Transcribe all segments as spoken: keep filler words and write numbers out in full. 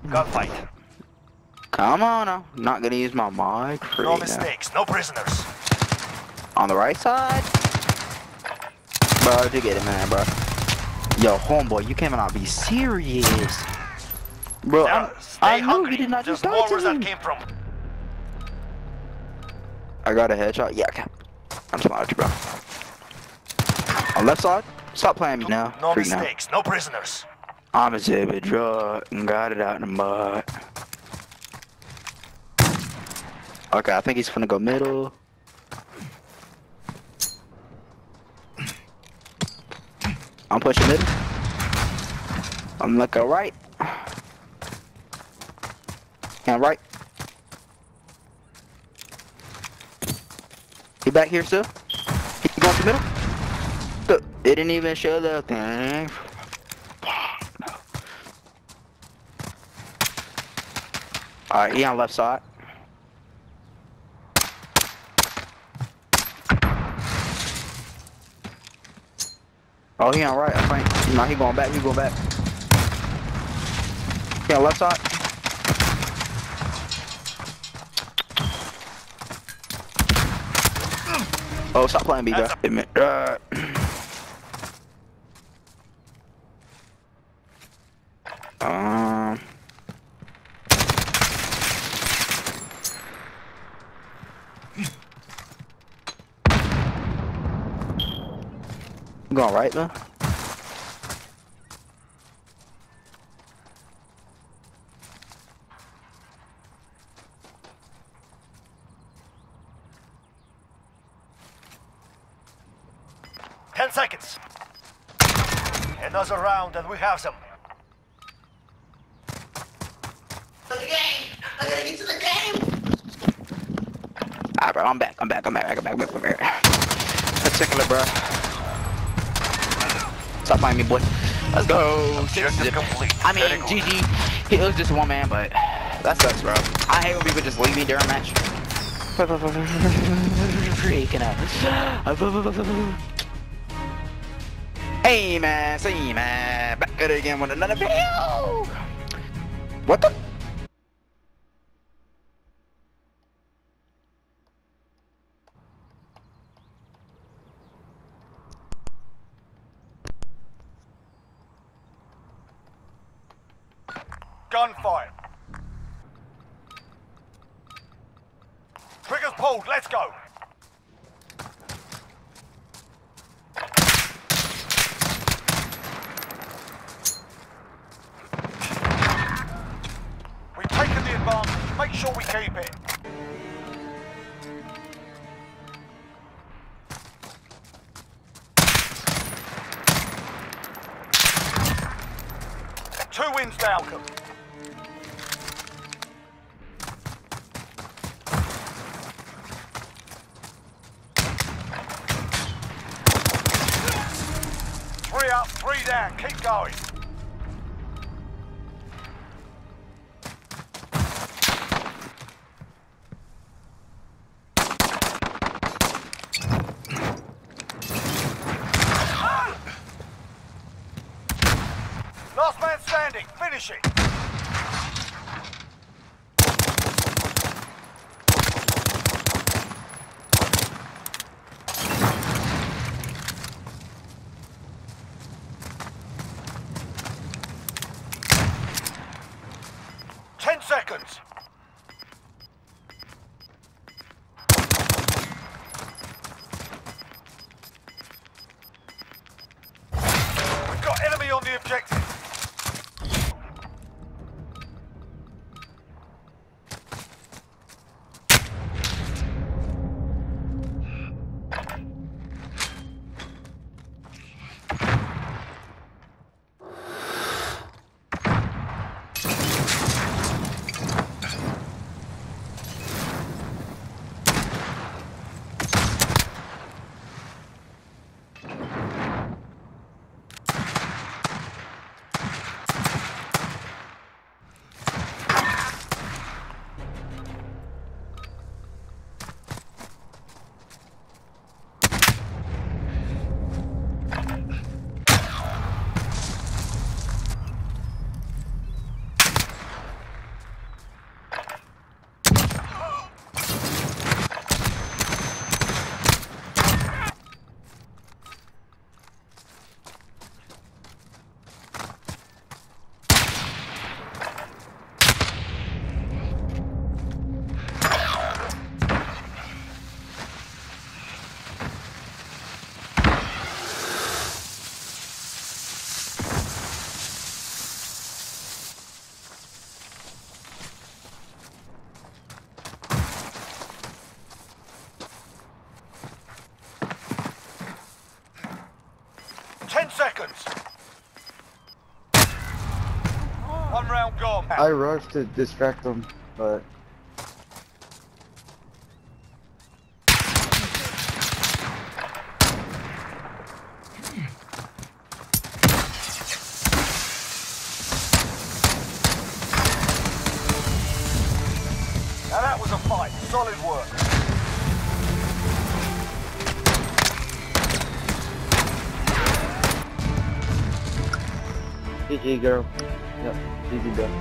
Gunfight. Come on now. Not gonna use my mic. For No you mistakes, no prisoners. On the right side? Bro, you get it, man, bro. Yo, homeboy, you cannot be serious. Bro, Now, I'm, stay I knew hungry. he did not There's just more start where to that him. came from. I got a headshot. Yeah, okay. I'm smart, bro. On left side? Stop playing me now. No Freak now. mistakes, no prisoners. I'm a zip drug and got it out in the mud. Okay, I think he's finna go middle. I'm pushing middle. I'm looking right. And right. He back here still? He going to middle? Look, it didn't even show the thing. Alright, he on left side. Oh, he on right, I think. No, he going back, he going back. He on left side. Oh, stop playing me, bro. Uh, um... Going right, though? Ten seconds. Another round and we have some. To the game! I gotta get to the game! Alright, bro, I'm back, I'm back, I'm back, I'm back, I'm back, I'm back. Particular, bro. Stop fighting me, boy. Let's go. Objective complete. I mean, G G. He was just one man, but that sucks, bro. I hate when people just leave me during a match. Freaking out. Hey, man. See, man. Back at it again with another video. What the? Gunfire. Triggers pulled, let's go. We've taken the advantage. Make sure we keep it. Two wins to Alcom. Three up, three down. Keep going. Last man standing. Finish it. Ten seconds. We've got enemy on the objective. Ten seconds. One round gone. I rushed to distract them, but Now that was a fight. Solid work. G G girl. Yep, G G girl.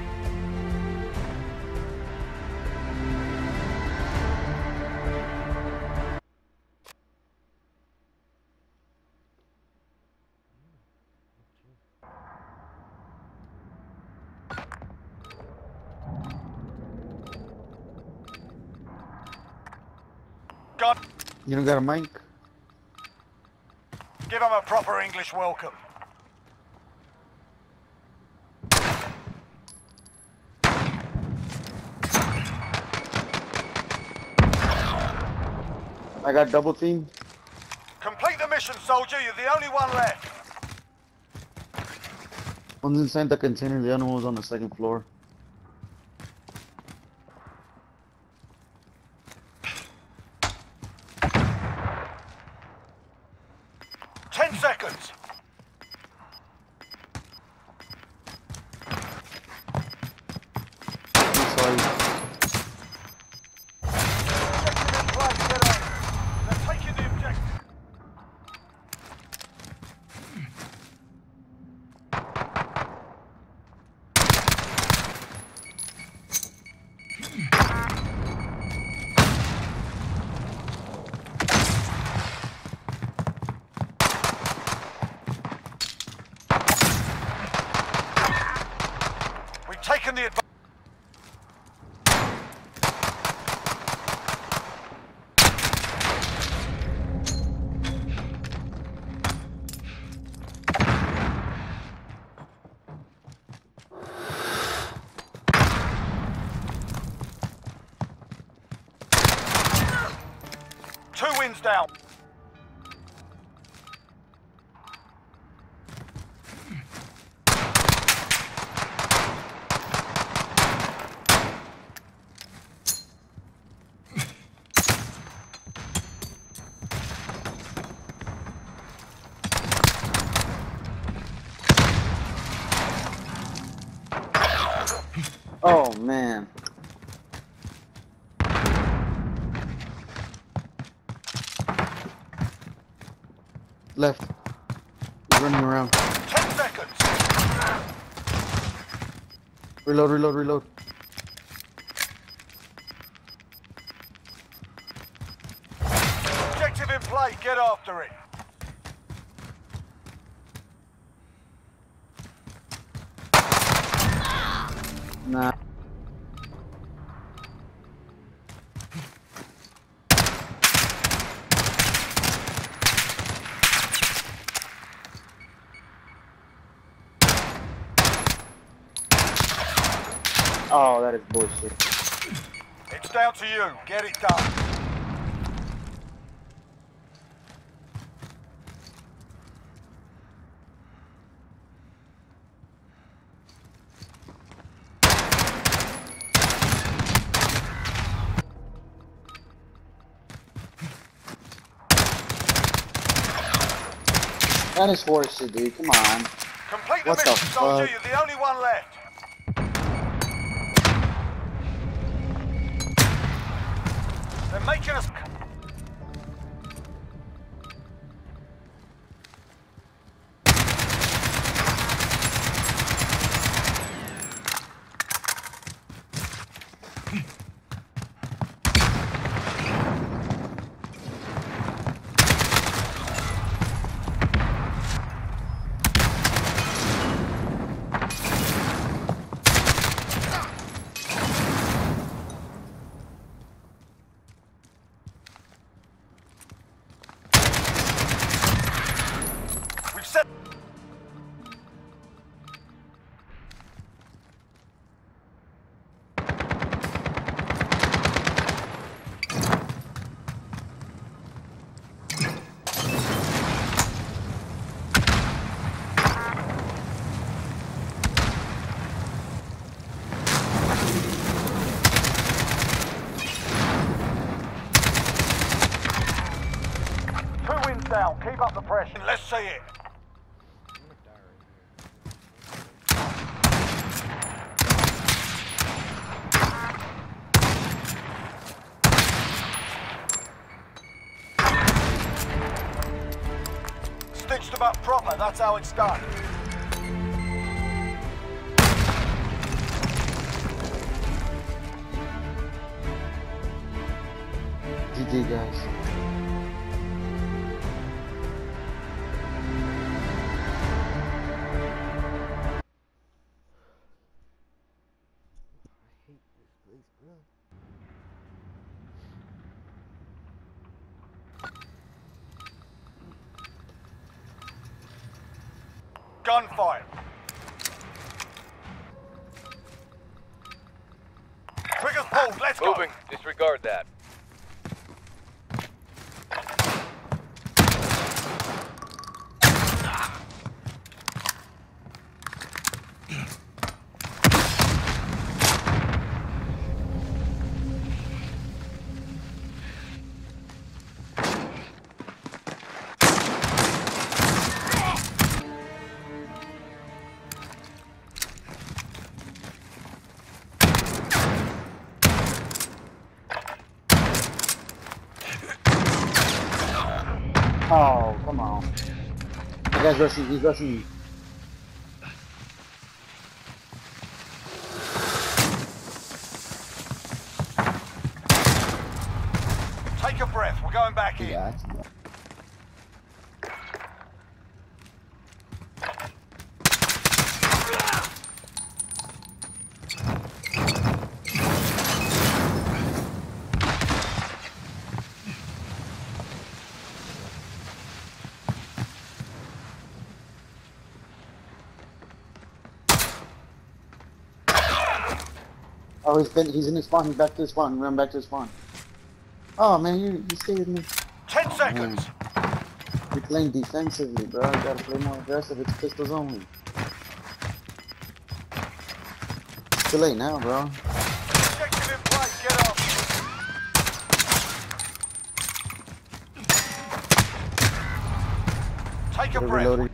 God, You don't got a mic? give him a proper English welcome. I got double team. Complete the mission, soldier. You're the only one left. One's inside the container, the other one was on the second floor. Ten seconds. I'm sorry. Objective in place. Get on. They're taking the objective. We've taken the advantage. Two wins down. Oh man. Left. He's running around. Ten seconds. Reload, reload, reload. Objective in play. Get after it. Nah. Oh, that is bullshit. It's down to you. Get it done. That is horseshit, dude. Come on. Complete the What the mission, soldier. fuck? You're the only one left. They're making us... down. Keep up the pressure. Let's see it. Stitched them up proper. That's how it's done. G G, guys. Gunfire. Triggers pulled. Let's go. Moving. Disregard that. Oh, come on. You guys rushing, he's rushing me. Take a breath. We're going back in. Yeah. Oh, he's been, he's in his spawn, he's back to his spawn, run back to his spawn. Oh man, you, you stay with me. Ten seconds. Man. You're playing defensively, bro. You gotta play more aggressive, it's pistols only. It's too late now, bro. Objective in place. Get up. Take a Gotta breath. reload it.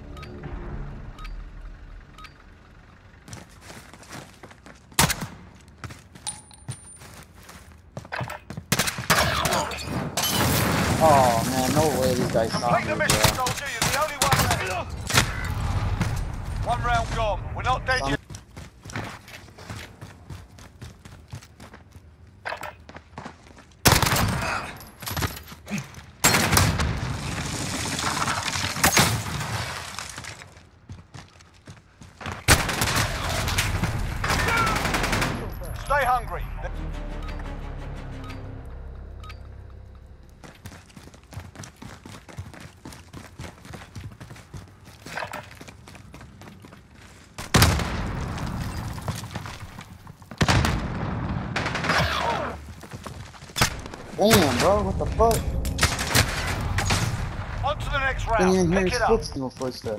Oh man, no way these guys saw Complete me, the mission, bro. soldier. You're the only one left. One round gone. We're not dead Um, yet. Stay hungry. Damn, bro, what the fuck? On to the next Can round. you hear Pick his it up. foot, no footstep?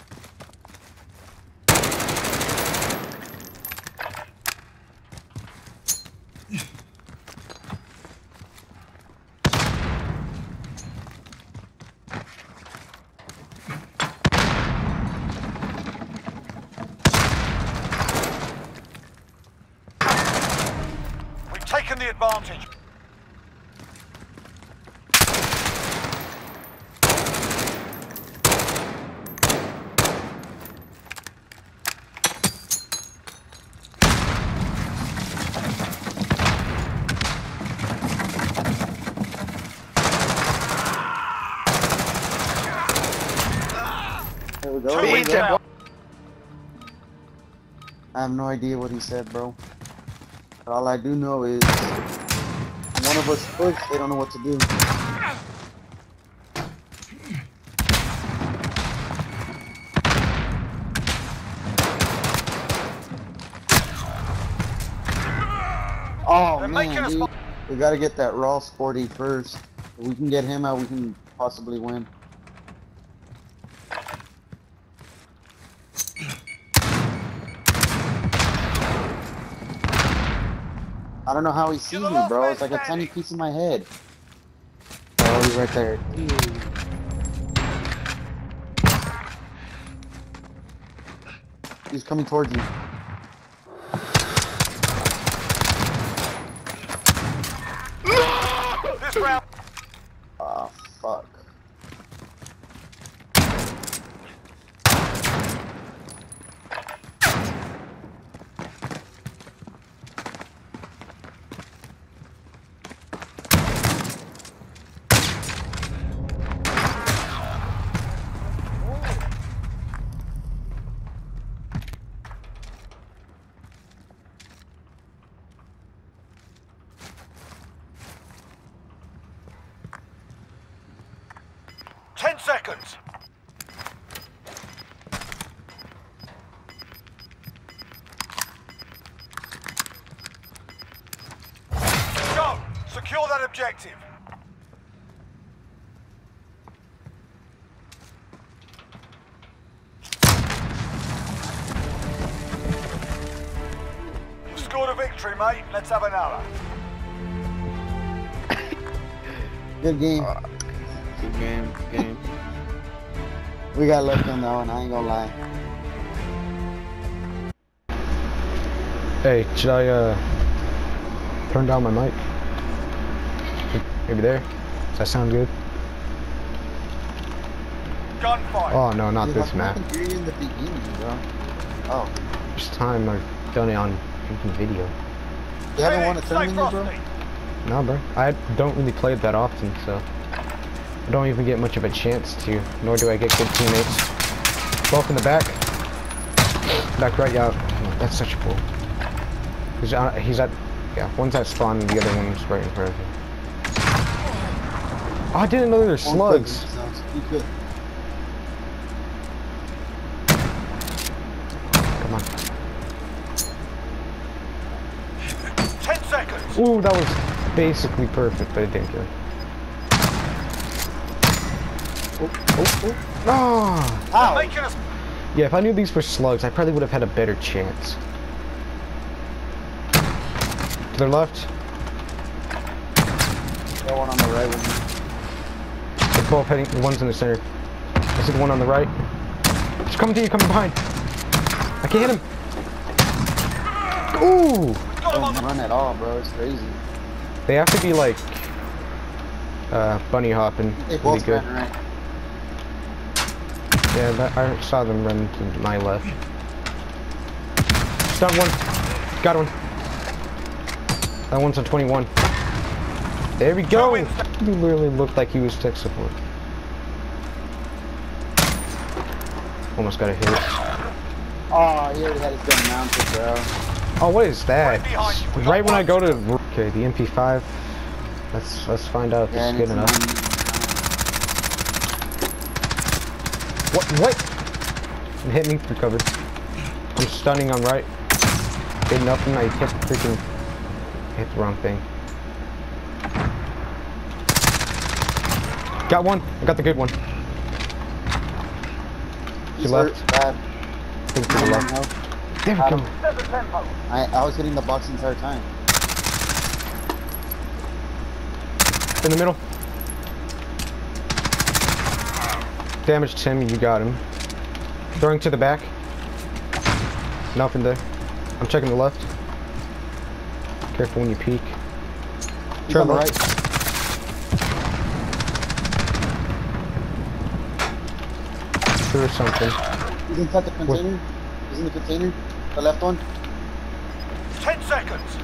We've taken the advantage. There we go. Two There we wins go. out. I have no idea what he said, bro. But all I do know is when one of us push, they don't know what to do. Oh They're making man, us- dude. We gotta get that raw sporty first. If we can get him out, we can possibly win. I don't know how he sees the me, last bro. man It's like a tiny standing. piece of my head. Oh, he's right there. He's coming towards you. This round. Ah, fuck. Ten seconds. Go. Secure that objective. You scored a victory, mate. Let's have another. Good game. Uh, good game, good game. We got lucky on that one, I ain't gonna lie. Hey, should I uh turn down my mic? Maybe there? Does that sound good? Gunfight. Oh no, not Dude, this I map. fucking hear you in the beginning, bro. Oh. First time I've done it on freaking video. You haven't Hey, won a stay tournament yet, bro? frosty. No, bro. I don't really play it that often, so I don't even get much of a chance to. Nor do I get good teammates. Both in the back. Back right, yeah. Oh, that's such a cool. He's at, he's at, yeah. One's at spawn, and the other one's right in front of him. Oh, I didn't know there were slugs. Sounds you could. Come on. Ten seconds. Ooh, that was basically perfect, but it didn't kill. Oh, oh, oh. Ah! Ow! Making us. Yeah, if I knew these were slugs, I probably would have had a better chance. To their left. Got one on the right with me. They're both heading. The one's in the center. I see the one on the right. He's coming to you, coming behind. I can't hit him. Ooh! Got him on Don't the. run at all, bro. It's crazy. They have to be like uh, bunny hopping They really both good. ran right. Yeah, that, I saw them run to my left. Stun one. Got one. That one's on twenty-one. There we go. He literally looked like he was tech support. Almost got a hit. Oh, he already had his gun mounted, bro. Oh, what is that? Right behind you. We got Right when I one. go to okay, the M P five. Let's let's find out if Yeah, it's and good it's enough. nine- What? What? It hit me. Recovered. I'm stunning on right. Did nothing. I hit freaking. Hit the wrong thing. Got one. I got the good one. He's To left. hurt bad. I think to the left. No. There we Got go. him. I, I was hitting the box the entire time. In the middle. Damaged him. You got him. Throwing to the back. Nothing there. I'm checking the left. Careful when you peek. He's on the right. Sure something. He's inside the container. He's in the container. The left one. Ten seconds.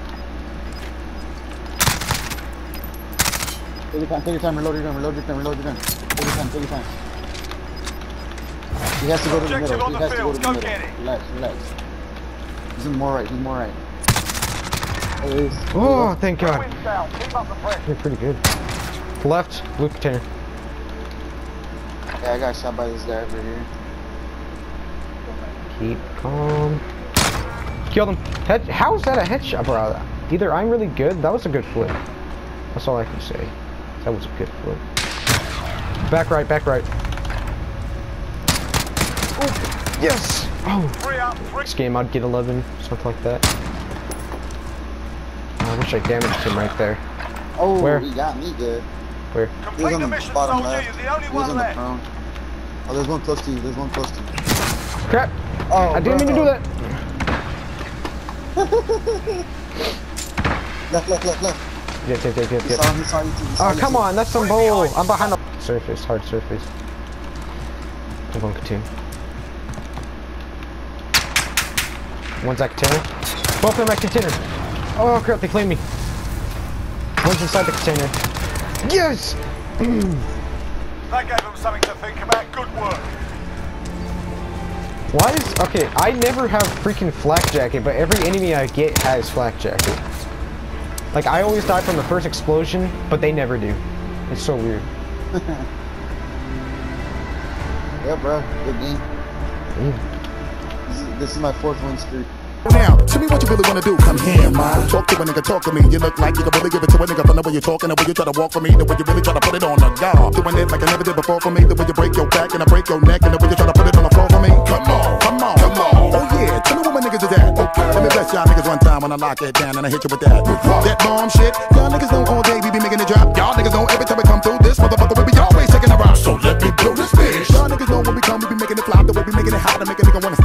Take your time, take your time, reload your gun, reload your gun, reload your gun. Take your time, take your time. He has to go to the Objective middle. on He the has to go field. to the Go middle. get it. Relax, relax. He's in more right, he's more right. There he is. Oh, thank God. Wins down. Keep up the pressure. You're pretty good. Left. Blue container. Yeah, I got shot by this guy over here. Keep calm. Killed him. Head How is that a headshot, bro? Either I'm really good. That was a good flip. That's all I can say. That was a good flip. Back right, back right. Oh, yes! Oh! Three up. Three. This game I'd get eleven, something like that. I wish I damaged him right there. Oh, Where? he got me good. Where? He was Complete on the the mission, bottom soldier. left. You're the only He was one on the left. prone. Oh, there's one close to you. There's one close to you. Crap. Oh, I didn't bro. mean to do that. Left, left, left, left. Yep, yep, yep, yep, He yep. saw, he saw you too. He saw Oh, you come too. on. That's some bull. I'm behind the surface. Hard surface. I'm going container. One's at container. Both of them at container. Oh, crap. They claimed me. One's inside the container. Yes! That gave them something to think about. Good work. Why is... Okay, I never have freaking flak jacket, but every enemy I get has flak jacket. Like, I always die from the first explosion, but they never do. It's so weird. Yeah, bro. Good game. Mm. This is, this is my fourth win streak. Now, tell me what you really wanna do. Come here, man. Talk to a nigga, talk to me. You look like you can really give it to a nigga from the way you're talking, the way you try to walk for me, the way you really try to put it on the guard. Doing it like I never did before for me, the way you break your back and I break your neck, and the way you try to put it on the floor for me. Come on, come on, come on. Oh yeah, tell me what my niggas is at. Okay, let me bless y'all niggas one time when I lock it down and I hit you with that. That bomb shit. Y'all niggas know all day we be making it drop. Y'all niggas know every time we come through this motherfucker we be always taking a rock. So let me blow this bitch. Y'all niggas know when we come we be making it flop, the way we making it hot and make a nigga wanna